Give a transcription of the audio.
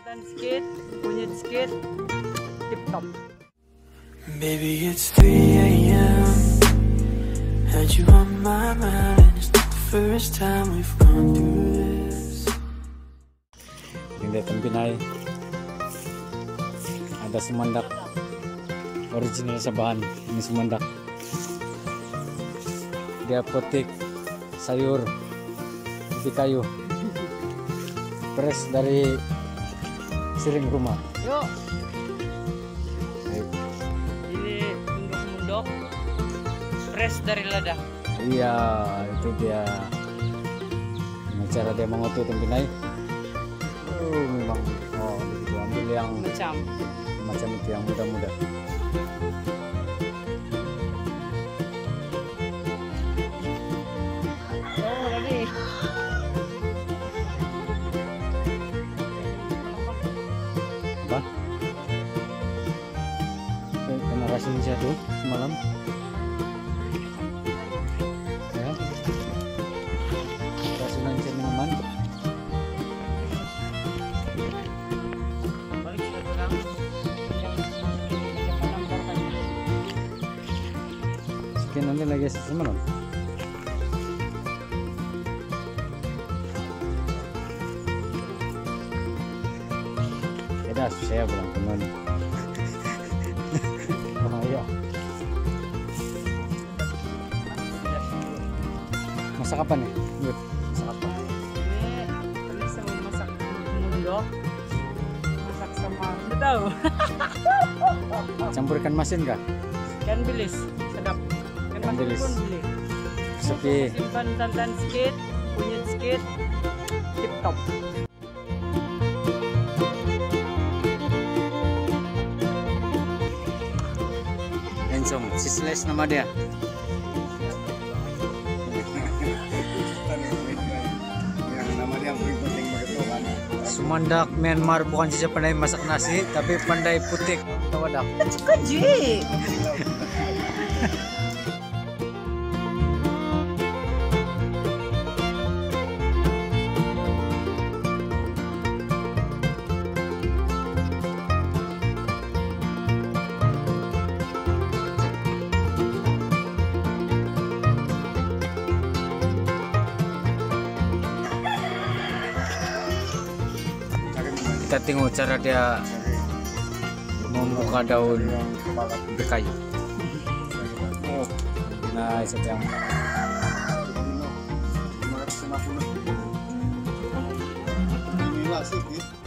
Tantan sedikit, kunyit sedikit, tip top. Baby, it's 3 a.m. Had you on my mind, and it's not the first time we've gone through this. Hindi Pinay. Ada sumandak. Original sa bahan. Ini sumandak. Dia petik sayur di kayu. Fresh dari siring rumah. Yuk. Ini mundok-mundok. Fresh dari ladang. Iya, itu dia. Cara dia mengotu Pinay. Memang begitu, ambil yang macam itu yang muda-muda. Apa? Kena rasin saya tuh semalam. Ya. Rasinan saya minuman. Sekian nanti lagi semalam. Ya saya bilang teman. Oh iya. Masak apa nih? Yud, masak apa? Ini sama masak mundok. Masak sama nggak tahu. Campur ikan masin kah? Ikan bilis, sedap. Ikan bilis. Pun beli. Sepi. Simpan santan sedikit, kunyit sedikit, tip top. Ensom, sisles nama dia. Sumandak Myanmar bukan saja pandai masak nasi, tapi pandai putik tawadak. Kaji. Kita tengok cara dia membuka daun berkayu. Nah, itu yang Inilah sih.